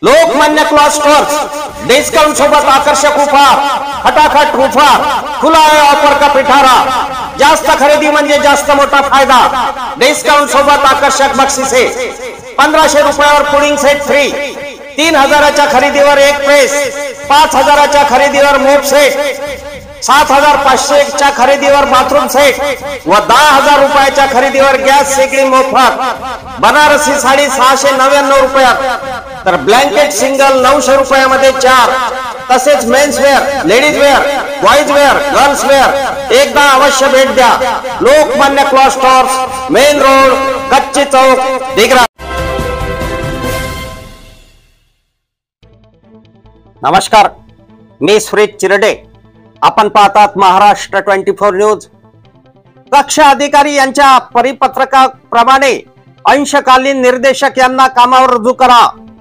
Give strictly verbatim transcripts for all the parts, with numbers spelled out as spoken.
Lokmanya cloth stores discount सोबत आकर्षक offer, फटाफट ऑफर, खुला आहे ऑफर का पिठारा। जास्त खरेदी म्हणजे जास्त मोठा फायदा। डिस्काउंट सोबत आकर्षक बक्षिसे, पंधराशे रुपयावर पुडिंग सेट फ्री, तीन हजाराच्या खरेदीवर एक प्रेस, पाच हजाराच्या खरेदीवर मोप सेट, सात हजार पाचशेच्या खरेदीवर बाथरूम सेट व दहा हजार रुपयाच्या खरेदीवर गॅस शेगडी मोफत। बनारसी साडी सहाशे नव्याण्णव रुपयात तर ब्लँकेट सिंगल नऊशे रुपयामध्ये चार। तसेच men's wear, ladies wear, boys wear, girls wear एकदा अवश्य भेट द्या। Lokmanya cloth stores, main road, Kachchi Chowk, दिग्रा। नमस्कार, मी सुरेश चिरडे। आपण पाहतात महाराष्ट्र ट्वेंटी फोर न्यूज। कक्षा अधिकारी यांच्या परिपत्रकाप्रमाणे अंशकालीन निर्देशक यांना कामावर रुजू करा।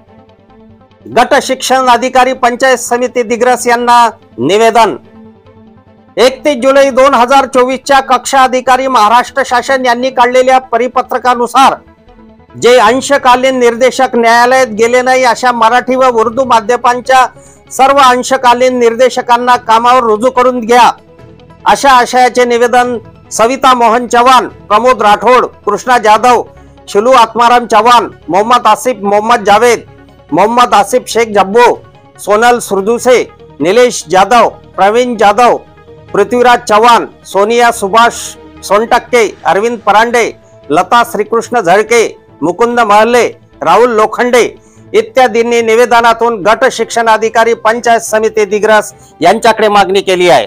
गट शिक्षण अधिकारी पंचायत समिती दिग्रस यांना निवेदन। एकतीस जुलै दोन हजार चोवीस च्या कक्षा अधिकारी महाराष्ट्र शासन यांनी काढलेल्या परिपत्रकानुसार जे अंशकालीन निर्देशक न्यायालयात गेले नाही अशा मराठी व उर्दू माध्यमांच्या सर्व अंशकालीन निर्देशकांना कामावर रुजू करून घ्या, अशा आशयाचे निवेदन सविता मोहन चव्हाण, प्रमोद राठोड, कृष्णा जाधव, शिलू आत्माराम चव्हाण, मोहम्मद आसिफ मोहम्मद जावेद, मोहम्मद आसिफ शेख जब्बो, सोनल सुरदुसे, निलेश जाधव, प्रवीण जाधव, पृथ्वीराज चव्हाण, सोनिया सुभाष सोनटक्के, अरविंद परांडे, लता श्रीकृष्ण झळके, मुकुंद महले, राहुल लोखंडे इत्यादींनी निवेदनातून गट शिक्षण अधिकारी पंचायत समिती दिग्रस यांच्याकडे मागणी केली आहे।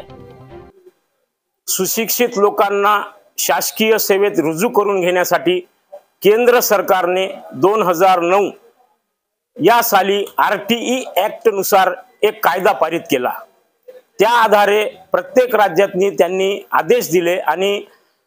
सुशिक्षित लोकांना शासकीय सेवेत रुजू करून घेण्यासाठी केंद्र सरकारने दोन हजार नऊ या साली आर टी ई ऍक्ट नुसार एक कायदा पारित केला। त्या आधारे प्रत्येक राज्यातनी त्यांनी आदेश दिले आणि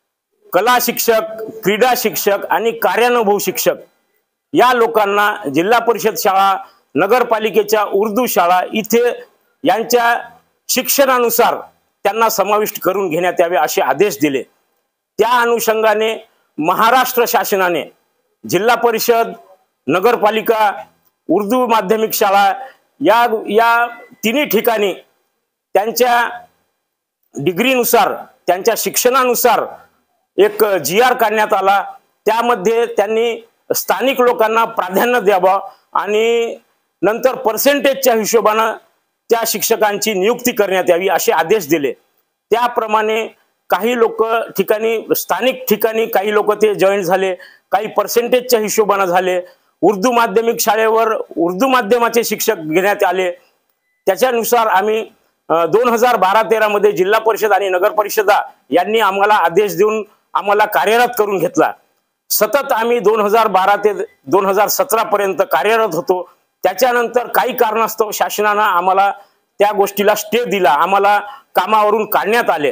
कला शिक्षक, क्रीडा शिक्षक आणि कार्यानुभव शिक्षक या लोकांना जिल्हा परिषद शाळा, नगरपालिकेच्या उर्दू शाळा इथे यांच्या शिक्षणानुसार त्यांना समाविष्ट करून घेण्यात यावे असे आदेश दिले। त्या अनुषंगाने महाराष्ट्र शासनाने जिल्हा परिषद, नगरपालिका, उर्दू माध्यमिक शाळा या या तिन्ही ठिकाणी त्यांच्या डिग्रीनुसार, त्यांच्या शिक्षणानुसार एक जी आर काढण्यात आला। त्यामध्ये त्यांनी स्थानिक लोकांना प्राधान्य द्यावं आणि नंतर पर्सेंटेजच्या हिशोबाने त्या शिक्षकांची नियुक्ती करण्यात यावी असे आदेश दिले। त्याप्रमाणे काही लोक ठिकाणी, स्थानिक ठिकाणी काही लोक ते जॉईन झाले, काही पर्सेंटेजच्या हिशोबाने झाले। उर्दू माध्यमिक शाळेवर उर्दू माध्यमाचे शिक्षक घेण्यात आले। त्याच्यानुसार आम्ही दोन हजार बारा तेरा मध्ये जिल्हा परिषद आणि नगर परिषदा यांनी आम्हाला आदेश देऊन आम्हाला कार्यरत करून घेतला। सतत आम्ही दोन हजार बारा ते दोन हजार सतरा पर्यंत कार्यरत होतो। त्याच्यानंतर काही कारणास्तव शासनाने आम्हाला त्या गोष्टीला स्टे दिला, आम्हाला कामावरून काढण्यात आले।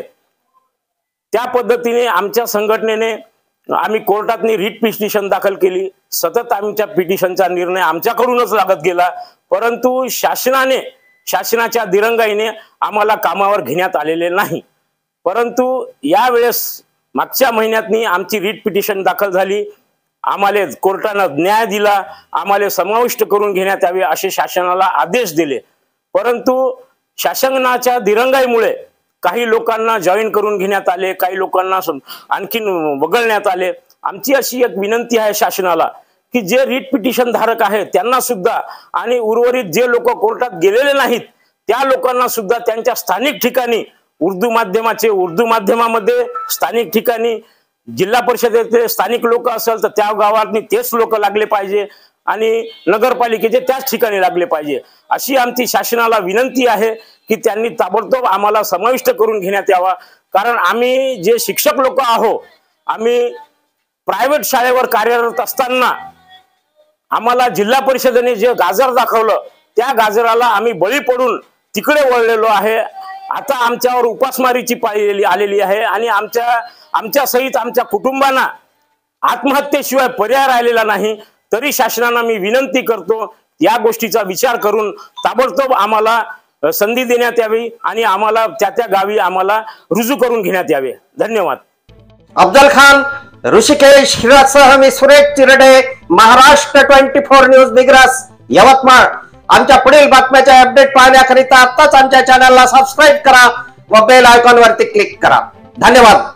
त्या पद्धतीने आमच्या संघटनेने आम्ही कोर्टातनी रिट पिटिशन दाखल केली। सतत आमच्या पिटिशनचा निर्णय आमच्याकडूनच लागत गेला, परंतु शासनाने शासनाच्या दिरंगाईने आम्हाला कामावर घेण्यात आलेले नाही। परंतु यावेळेस मागच्या महिन्यातनी आमची रिट पिटिशन दाखल झाली, आम्हाला कोर्टानं न्याय दिला, आम्हाला समाविष्ट करून घेण्यात यावे असे शासनाला आदेश दिले। परंतु शासनाच्या दिरंगाईमुळे काही लोकांना जॉईन करून घेण्यात आले, काही लोकांना आणखीन वगळण्यात आले। आमची अशी एक विनंती आहे शासनाला की जे रिट पिटिशन धारक आहेत त्यांना सुद्धा आणि उर्वरित जे लोक कोर्टात गेलेले नाहीत त्या लोकांना सुद्धा त्यांच्या स्थानिक ठिकाणी उर्दू माध्यमाचे उर्दू माध्यमामध्ये स्थानिक ठिकाणी जिल्हा परिषदेचे स्थानिक लोक असेल तर त्या गावातनी तेच लोक लागले पाहिजे आणि नगरपालिकेचे त्याच ठिकाणी लागले पाहिजे अशी आमची शासनाला विनंती आहे की त्यांनी ताबडतोब आम्हाला समाविष्ट करून घेण्यात यावा। कारण आम्ही जे शिक्षक लोक आहोत, आम्ही प्रायव्हेट शाळेवर कार्यरत असताना आम्हाला जिल्हा परिषदेने जे गाजर दाखवलं त्या गाजराला आम्ही बळी पडून तिकडे वळलेलो आहे। आता आमच्यावर उपासमारीची पाळी आलेली आहे आणि आमच्या आमच्या सहित आमच्या कुटुंबांना आत्महत्येशिवाय पर्याय राहिलेला नाही। तरी शासनाला मी विनंती करतो या गोष्टीचा विचार करून ताबडतोब आम्हाला संधी देण्यात यावी आणि आम्हाला त्या त्या गावी आम्हाला रुजू करून घेण्यात यावे। धन्यवाद। अफजल खान, ऋषिकेश हिरासह मी Suresh Chirde, Maharashtra twenty four news Digras, Yavatmal. आमच्या पुढील बातम्याचे अपडेट पाहण्याकरिता आताच आमच्या चॅनलला सबस्क्राईब करा व बेल आयकॉन वरती क्लिक करा. धन्यवाद.